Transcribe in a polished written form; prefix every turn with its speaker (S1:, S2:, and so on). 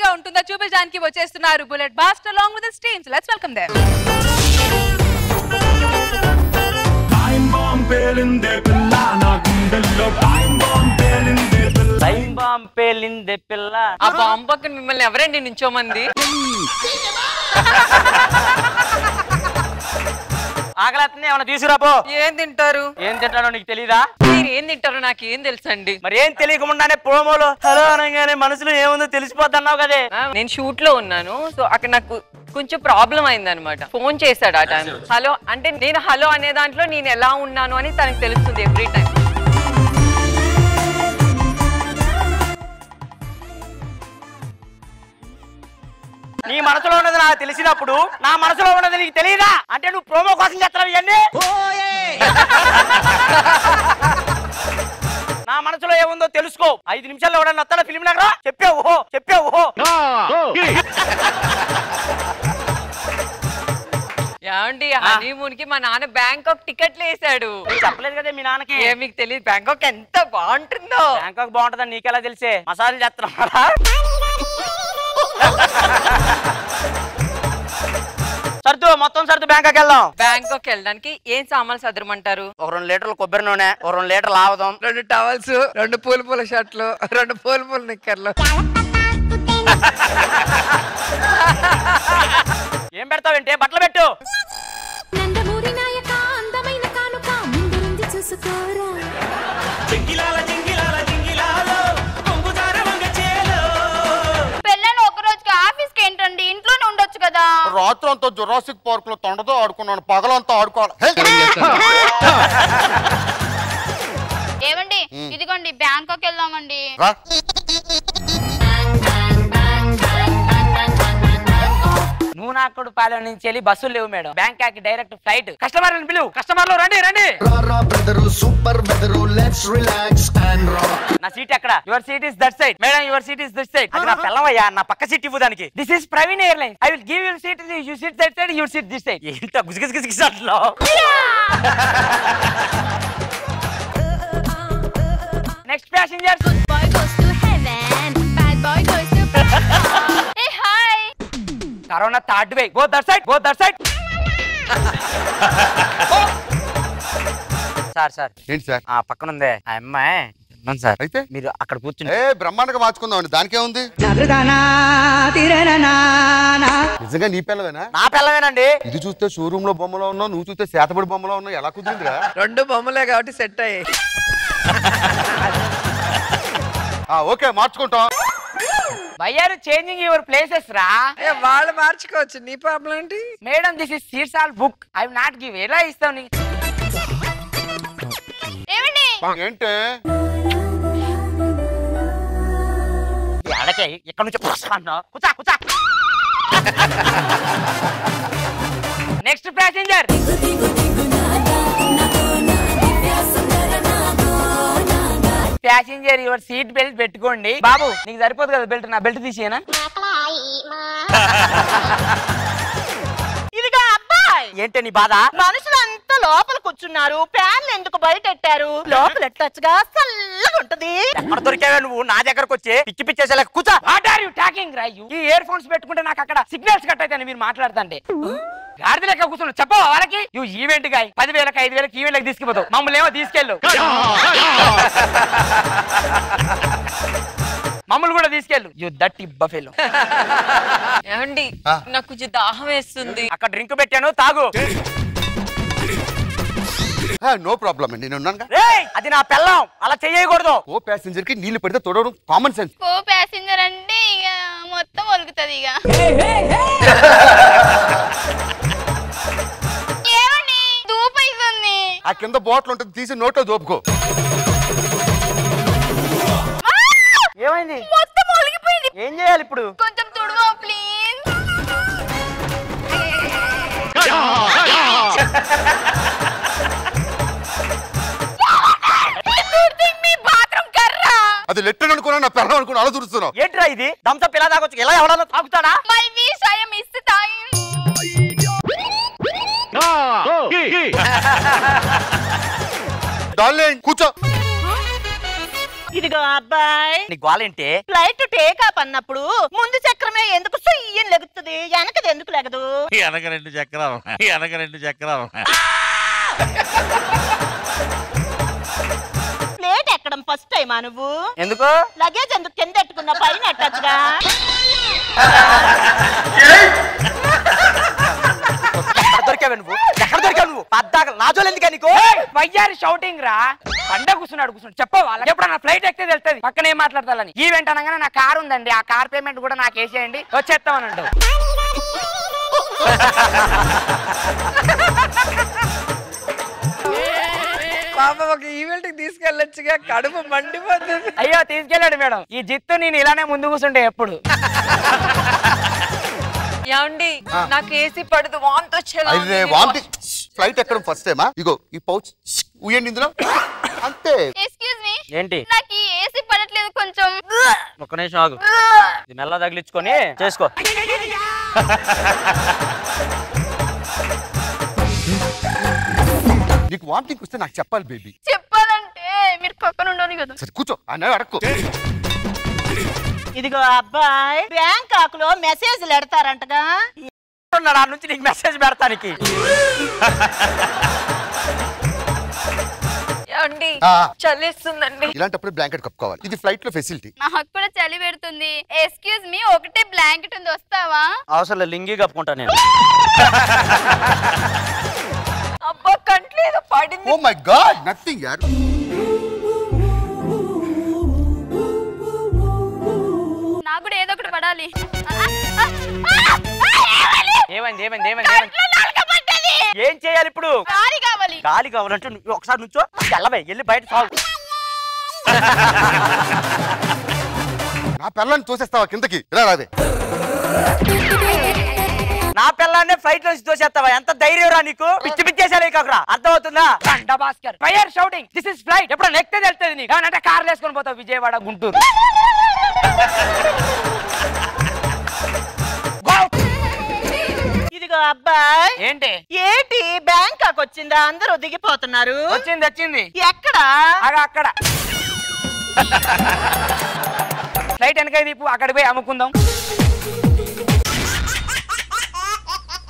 S1: ఎలా ఉంటుందో చూపించడానికి వచ్చేస్తున్నారు bullet Bhaskar along with his teams. Let's welcome them.
S2: Time bomb పేలిందే పిల్ల నా గుండెల్లో టైం బాంబ్ పేలిందే పిల్ల
S3: టైం బాంబ్ పేలిందే పిల్ల.
S4: ఆ బాంబ్ పక్కన మిమ్మల్ని ఎవరండి నించోమంది?
S3: ఆకలిస్తుంది, ఏమైనా తీసుకురాపో.
S4: ఏం తింటారు?
S3: ఏం తింటాడో నీకు తెలీదా?
S4: మీరు ఏం తింటారో నాకు ఏం తెలుసండి.
S3: మరి ఏం తెలియకుండానే ప్రోమోలో హలో అనగానే మనసులో ఏముందో తెలిసిపోద్ది అన్నావు కదే.
S4: నేను షూట్ లో ఉన్నాను, సో అక్కడ నాకు కొంచెం ప్రాబ్లం అయింది అనమాట. ఫోన్ చేశాడు ఆ టైం. హలో అంటే నేను హలో అనే దాంట్లో నేను ఎలా ఉన్నాను అని తనకు తెలుస్తుంది ఎవ్రీ టైం.
S3: నీ మనసులో ఉన్నది నాకు తెలిసినప్పుడు నా మనసులో ఉన్నది నీకు తెలియదా? అంటే నువ్వు ప్రోమో కోసం చేస్తున్నావు ఇవన్నీ. నా మనసులో ఏముందో తెలుసుకో. 5 నిమిషాల్లో ఎవడన్నా వస్తాడా ఫిలిం నగరా? చెప్పావు
S4: ఏమండి హనీమూన్ కి మా నాన్న బ్యాంకాక్ టికెట్లు వేసాడు.
S3: చెప్పలేదు కదా మీ నాన్నకి?
S4: ఏ మీకు తెలియదు బ్యాంకాక్ ఎంత బాగుంటుందో?
S3: బ్యాంకాక్ బాగుంటుందని నీకెలా తెలిసే? మసాజ్ చేస్తున్నారా? సర్దు మొత్తం సర్దు బ్యాంకాక్ వెళ్దాం.
S4: బ్యాంకాక్ వెళ్ళడానికి ఏం సామాన్లు సదరమంటారు?
S3: 2 లీటర్లు కొబ్బరి నూనె, 2 లీటర్లు ఆవదం,
S5: 2 టవల్స్, 2 పూల షర్ట్లు, 2 పూల నిక్కర్లు.
S3: ఏం పెడతావంటే? బట్టలు పెట్టు.
S6: రాత్రి అంతా జురాసిక్ పార్క్ లో తొండతో ఆడుకున్నాను, పగలంతా ఆడుకోవాలి.
S7: ఏమండి ఇదిగోండి బ్యాంకాక్ వెళ్దామండి.
S3: నువ్వు నాకుడు పాలెం నుంచి వెళ్ళి బస్సులు లేవు మేడం. Bangkok direct flight. కస్టమర్లను పిలువు. కస్టమర్లు రండి రండి. నా సీట్ ఎక్కడ? Your seat is that side. Madam your seat is this side. అది నా పిల్లవయ్యా, నా పక్క సీట్ ఇవ్వు దానికి. This is Praveen airlines. I will give your seat. You seat that side, your seat this side. ఏంటో గుజగుజగుజ అట్లా. Next passenger. Corona third wave. Go that side, go that side. Sir
S6: ఏంటి సార్?
S3: ఆ పక్కన ఉంది ఆ అమ్మాయి సార్.
S6: అయితే
S3: మీరు అక్కడ కూర్చుని
S6: బ్రహ్మాండంగా మార్చుకుందాం అండి, దానికే ఉంది. నిజంగా నీ పిల్లవేనా?
S3: నా పిల్లవేనండి.
S6: ఇది చూస్తే షోరూమ్ లో బొమ్మలో ఉన్నావు, నువ్వు చూస్తే శాతపడి బొమ్మలో ఉన్నావు. ఎలా కుదిరిందిరా?
S5: 2 బొమ్మలే కాబట్టి సెట్ అయ్యాయి.
S6: ఓకే మార్చుకుంటాం.
S3: వయ్యారు చేంజింగ్ యువర్ ప్లేసెస్ రా.
S5: వాళ్ళు మార్చుకోవచ్చు, నీ ప్రాబ్లం ఏంటి?
S3: Madam this is seats all book. I will not give. ఎలా ఇస్తావు నీ?
S7: ఏమండి
S6: ఏంటే
S3: అడకే ఇక్కడ నుంచి కూర్చా కూర్చా. Next passenger. Passenger your seat belt పెట్టుకోండి. బాబు నీకు సరిపోదు కదా బెల్ట్, నా బెల్ట్ తీసేనా?
S8: ఇదిగా అబ్బాయి,
S3: ఏంటే నీ బాధ?
S8: మనుషులు అంతా లోపల కూర్చున్నారు, ఫ్యాన్లు ఎందుకు బయట పెట్టారు? లోపల ఎట్టచ్చుగా చల్లగా ఉంటది.
S3: ఎక్కడ దొరికావే నువ్వు నా దగ్గరకు వచ్చి పిచ్చి పిచ్చేసా? కూర్చో. వాట్ ఆర్ యు టాకింగ్ రా? ఈ ఇయర్ ఫోన్స్ పెట్టుకుంటే నాకు అక్కడ సిగ్నల్స్ కట్ అయితే మీరు మాట్లాడుతుంటే గాడిద లెక్క కూర్చున్నావు. చెప్పవా వాళ్ళకి? ఇవి ఈవెంట్ గాయ 10,000 5,000 ఈవెంట్లకు తీసుకుపోతావు, మమ్మల్ని ఏమో తీసుకెళ్ళు. మమ్మల్ని కూడా తీసుకెళ్ళు. యు దట్టి బఫెలో.
S4: ఏమండి నాకు కొంచెం దాహం వేస్తుంది.
S3: అక్కడ డ్రింక్ పెట్టాను, తాగు.
S6: నో ప్రాబ్లం అండి, నేను ఉన్నాను.
S3: అది నా పిల్లం, అలా చెయ్యకూడదు.
S6: ఓ ప్యాసింజర్ కి నీళ్లు పెడితే తొడవడం కామన్ సెన్స్.
S7: ఓ ప్యాసింజర్ అంటే ఇక మొత్తం ఒలుగుతుంది. ఇక ఏమండి దూపైతుంది.
S6: ఆ కింద బాటిల్ ఉంటుంది, తీసి నోట్లో దోపుకో.
S3: ఏమైంది?
S7: మొత్తం ఒలిగిపోయింది.
S3: ఏం చేయాలి ఇప్పుడు?
S7: కొంచెం తుడువో ప్లీజ్.
S6: అది లెటర్ అనుకున్నా, నా పిల్లలు అనుకున్నా, అలా తుడుస్తున్నావు.
S3: ఏంట్రా ఇది? దంసప్ ఇలా తాగొచ్చు, ఇలా ఎవడన్నా తాగుతాడా?
S7: My wish I am miss తాగి.
S6: డార్లింగ్ కూర్చో.
S8: ఇదిగో అబ్బాయి,
S3: నీ గోలేంటి?
S8: ఫ్లైట్ టేక్ ఆఫ్ అన్నప్పుడు ముందు చక్రమే ఎందుకు సుయ్యం లెగుతుంది, వెనకది ఎందుకు లెగదు?
S9: వెనక 2 చక్రాలు, వెనక 2 చక్రాలు.
S8: ప్లేట్ ఎక్కడం ఫస్ట్ టైమా నువ్వు?
S3: ఎందుకు?
S8: లగేజ్ ఎందుకు కింద ఎట్టుకున్నా, పైన ఎట్టచ్చుగా.
S3: దొరికావు నువ్వు, ఎక్కడ దొరికావు నువ్వు? పద్దాక నాజోలు ఎందుకే నీకు? వయ్యారి షౌటింగ్ రా, పండ కూర్చున్నాడు చెప్పవు వాళ్ళకి. ఎప్పుడు నా ఫ్లైట్ ఎక్కితే తెలుస్తుంది పక్కన ఏం మాట్లాడతాలని. ఈవెంట్ అనగానే నా కార్ ఉందండి, ఆ కార్ పేమెంట్ కూడా నాకు వేసేయండి, వచ్చేస్తామని అంటావు.
S5: పాప ఒక ఈవెంట్ కి తీసుకెళ్ళొచ్చుగా, కడుపు మండిపోతుంది.
S3: అయ్యో తీసుకెళ్ళాడు మేడం. ఈ జిత్తు నేను ఇలానే ముందు కూర్చుంటే ఎప్పుడు.
S4: ఏమండి నాకు ఏసీ పడదు, వాంతి వచ్చేలా
S6: అరే వాంతి. ఫ్లైట్ ఎక్కడం ఫస్ట్ టైమా? ఇగో ఈ పౌచ్ ఉయ్యండి ఇందులో, అంతే.
S7: ఎక్స్క్యూజ్ మీ,
S3: ఏంటి?
S7: నాకు ఈ ఏసీ పడట్లేదు, కొంచెం.
S3: ఒక్క నిమిషం ఆగు, ఇది మెల్ల తగిలించుకొని చేసుకో.
S6: నీకు వామిటింగ్ వస్తే నాకు చెప్పాలి బేబీ.
S7: చెప్పాలంటే మీరు పక్కన ఉండాలి కదా.
S6: సరే కూర్చో, అన్న అడక్కు.
S8: ఇదిగో అబ్బాయి, బ్యాంకాక్ లో మెసేజ్లు ఎడతారంటగా.
S3: ఆ నుంచి నీకు మెసేజ్ పెడతానికి.
S4: ఏమండి చల్లేస్తుందండి.
S6: ఇలాంటప్పుడు బ్లాంకెట్ కప్పుకోవాలి, ఇది ఫ్లైట్ లో ఫెసిలిటీ.
S7: నాకు కూడా చలి పెడుతుంది. ఎక్స్క్యూజ్ మీ, ఒకటే బ్లాంకెట్ ఉంది, వస్తావా?
S3: అవసరం లింగి కప్పుకుంటా నేను.
S4: అబ్బా కంట్లేదు పడింది.
S6: ఓ మై గాడ్, నథింగ్ యార్.
S7: నాకు కూడా ఏదో ఒకటి పడాలి.
S3: ఏమైంది ఏమైంది ఏమైంది? ఏం చేయాలి ఇప్పుడు?
S7: గాలి కావాలి.
S3: గాలి కావాలంటే నువ్వు ఒకసారి నుంచో, వెళ్ళబోయ్ వెళ్ళి బయట సాగు.
S6: నా పిల్లని తోసేస్తావా కిందకి? ఇలా రాదే.
S3: నా పిల్లాన్నే ఫ్లైట్ నుంచి తోసేస్తావా? ఎంత ధైర్యం రా నీకు? పిచ్చి పిచ్చేసారే కాకురా, అర్థం అవుతుందా? కండ Bhaskar fire shouting, this is flight. ఎప్పుడు నెక్తే తెలుస్తుంది నీకు. అంటే కార్లు వేసుకొని పోతావు విజయవాడ గుంటూరు.
S8: ఇదిగో అబ్బాయి,
S3: ఏంటి
S8: ఏంటి బ్యాంకాక్ వచ్చిందా? అందరూ దిగిపోతున్నారు.
S3: వచ్చింది వచ్చింది.
S8: ఎక్కడ?
S3: అక్కడ ఫ్లైట్ వెనక దీపు, అక్కడ పోయి అమ్ముకుందాం.